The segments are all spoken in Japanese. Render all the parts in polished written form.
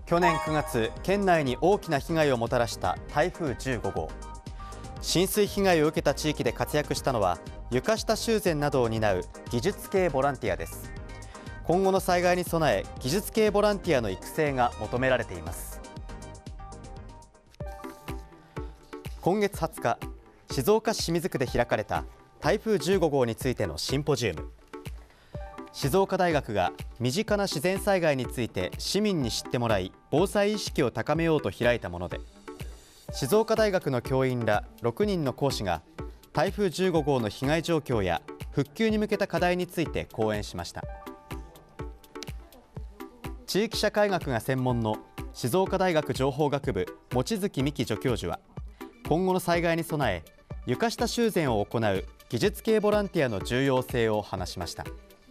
去年9月、県内に大きな被害をもたらした台風15号。浸水被害を受けた地域で活躍したのは、床下修繕などを担う技術系ボランティアです。今後の災害に備え、技術系ボランティアの育成が求められています。今月20日、静岡市清水区で開かれた台風15号についてのシンポジウム。静岡大学が身近な自然災害について市民に知ってもらい、防災意識を高めようと開いたもので、静岡大学の教員ら6人の講師が台風15号の被害状況や復旧に向けた課題について講演しました。地域社会学が専門の静岡大学情報学部望月美希助教授は、今後の災害に備え床下修繕を行う技術系ボランティアの重要性を話しました。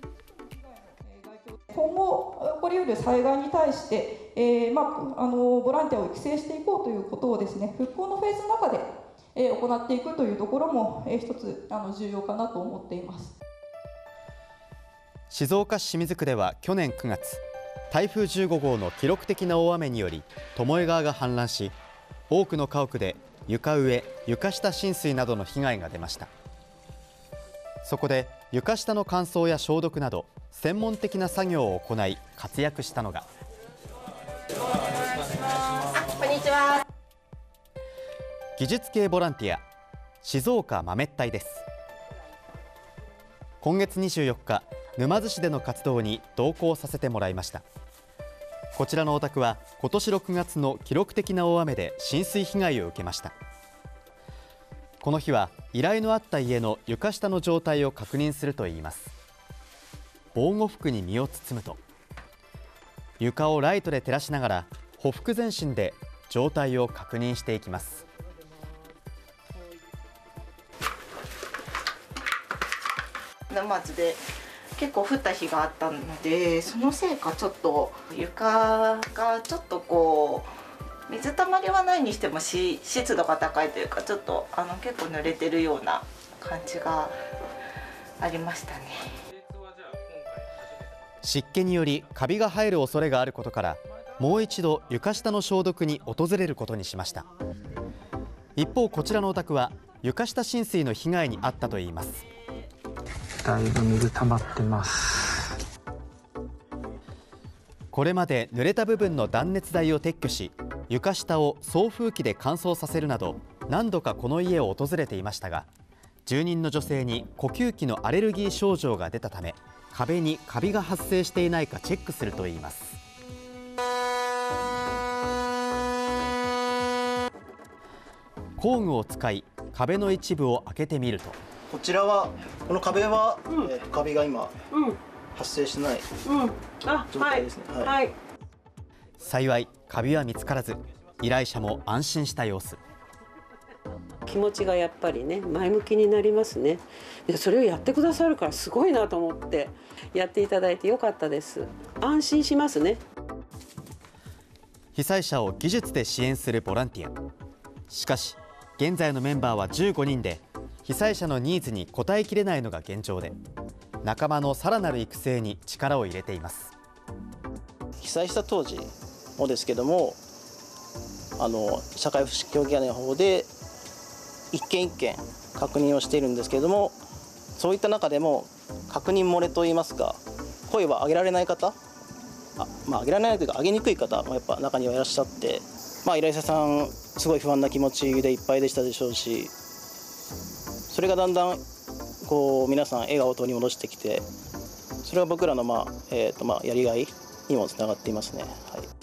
今後起こりうる災害に対して、ボランティアを育成していこうということをですね、復興のフェーズの中で、行っていくというところも、一つ重要かなと思っています。 静岡市清水区では去年9月、台風15号の記録的な大雨により巴川が氾濫し、多くの家屋で床上・床下浸水などの被害が出ました。そこで床下の乾燥や消毒など専門的な作業を行い活躍したのが、 こんにちは。 技術系ボランティア静岡豆っ隊です。今月24日、沼津市での活動に同行させてもらいました。こちらのお宅は今年6月の記録的な大雨で浸水被害を受けました。この日は依頼のあった家の床下の状態を確認するといいます。防護服に身を包むと、床をライトで照らしながらほふ前進で状態を確認していきます。 沼津で結構降った日があったので、そのせいかちょっと床がちょっとこう水たまりはないにしても湿度が高いというか、ちょっと結構濡れてるような感じがありましたね。 湿気によりカビが生える恐れがあることから、もう一度床下の消毒に訪れることにしました。一方、こちらのお宅は床下浸水の被害に遭ったといいます。 だいぶ水溜まってます。 これまで濡れた部分の断熱材を撤去し、床下を送風機で乾燥させるなど何度かこの家を訪れていましたが、住人の女性に呼吸器のアレルギー症状が出たため、壁にカビが発生していないかチェックするといいます。工具を使い壁の一部を開けてみると、 こちらはこの壁は、カビが今、発生してない状態ですね。 幸いカビは見つからず、依頼者も安心した様子。 気持ちがやっぱりね、前向きになりますね。でそれをやってくださるからすごいなと思ってやっていただいてよかったです。安心しますね。 被災者を技術で支援するボランティア。しかし現在のメンバーは15人で、被災者のニーズに応えきれないのが現状で、仲間のさらなる育成に力を入れています。 被災した当時もですけども、社会福祉協議会の方で一件一件確認をしているんですけれども、そういった中でも確認漏れといいますか、声は上げられない方、上げられないというか上げにくい方もやっぱ中にはいらっしゃって、依頼者さんすごい不安な気持ちでいっぱいでしたでしょうし、それがだんだん皆さん笑顔を取り戻してきて、それは僕らのやりがいにもつながっていますね。はい。